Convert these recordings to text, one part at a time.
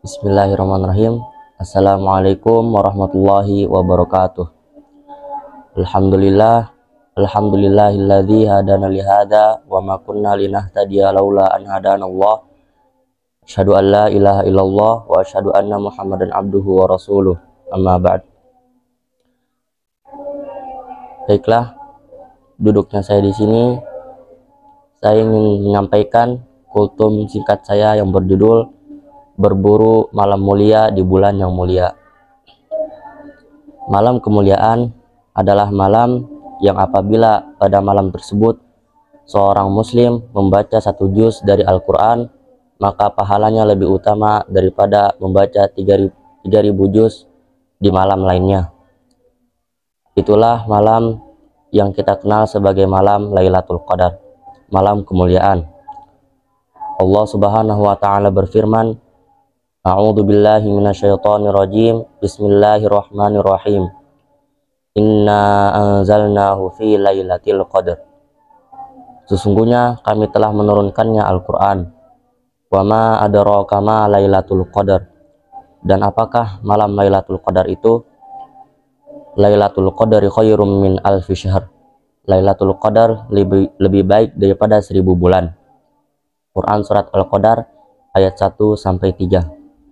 Bismillahirrahmanirrahim. Assalamualaikum warahmatullahi wabarakatuh. Alhamdulillahilladzi hadana li hadza wa ma kunna linahtadiya laula an hadanallah. Asyhadu an la ilaha illallah wa asyhadu anna Muhammadan abduhu wa rasuluh. Amma ba'd. Baiklah, duduknya saya di sini. Saya ingin menyampaikan kultum singkat saya yang berjudul Berburu Malam Mulia di Bulan yang Mulia. Malam kemuliaan adalah malam yang apabila pada malam tersebut seorang muslim membaca satu juz dari Al-Quran, maka pahalanya lebih utama daripada membaca 3.000 juz di malam lainnya. Itulah malam yang kita kenal sebagai malam Lailatul Qadar, malam kemuliaan. Allah Subhanahu wa taala berfirman, A'udzu billahi minasyaitonir rajim. Bismillahirrahmanirrahim. Inna anzalnahu fi lailatul qadar. Sesungguhnya kami telah menurunkannya Al-Qur'an. Wa ma adraka ma lailatul qadar. Dan apakah malam Lailatul Qadar itu? Lailatul Qadari khairum min alfi syahr. Lailatul Qadar lebih baik daripada 1000 bulan. Quran surat Al-Qadar ayat 1 sampai 3.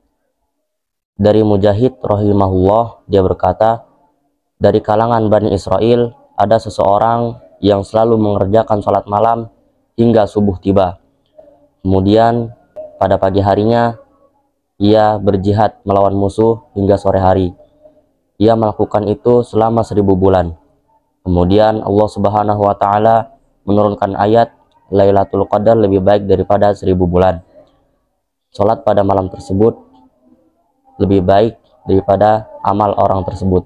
Dari Mujahid rahimahullah, dia berkata, dari kalangan Bani Israel ada seseorang yang selalu mengerjakan sholat malam hingga subuh tiba. Kemudian pada pagi harinya ia berjihad melawan musuh hingga sore hari. Ia melakukan itu selama 1000 bulan. Kemudian Allah Subhanahu wa taala menurunkan ayat Lailatul Qadar lebih baik daripada 1000 bulan. Sholat pada malam tersebut lebih baik daripada amal orang tersebut.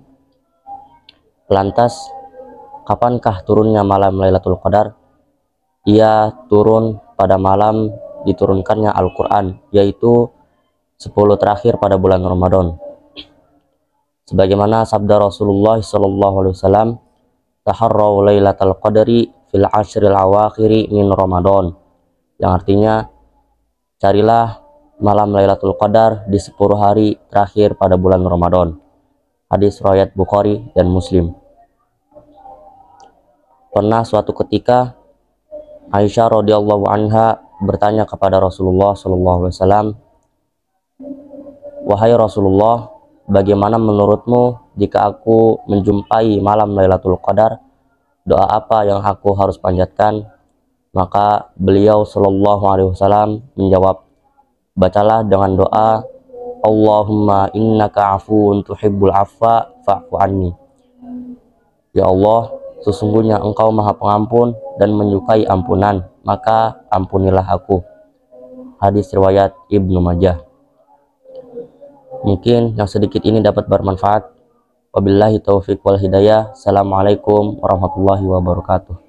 Lantas, kapankah turunnya malam Lailatul Qadar? Ia turun pada malam diturunkannya Al-Quran, yaitu 10 terakhir pada bulan Ramadan. Sebagaimana sabda Rasulullah SAW, taharraw Lailatul Qadri fil ashril awakhiri min Ramadan, yang artinya carilah malam Lailatul Qadar di 10 hari terakhir pada bulan Ramadan. Hadis riwayat Bukhari dan Muslim. Pernah suatu ketika Aisyah radhiyallahu anha bertanya kepada Rasulullah SAW, wahai Rasulullah, bagaimana menurutmu jika aku menjumpai malam Lailatul Qadar? Doa apa yang aku harus panjatkan? Maka beliau sallallahu alaihi wasallam menjawab, bacalah dengan doa, Allahumma innaka afuun tuhibbul afwa fa'fu anni. Ya Allah, sesungguhnya engkau maha pengampun dan menyukai ampunan, maka ampunilah aku. Hadis riwayat Ibnu Majah. Mungkin yang sedikit ini dapat bermanfaat. Wabillahi taufiq wal hidayah. Assalamualaikum warahmatullahi wabarakatuh.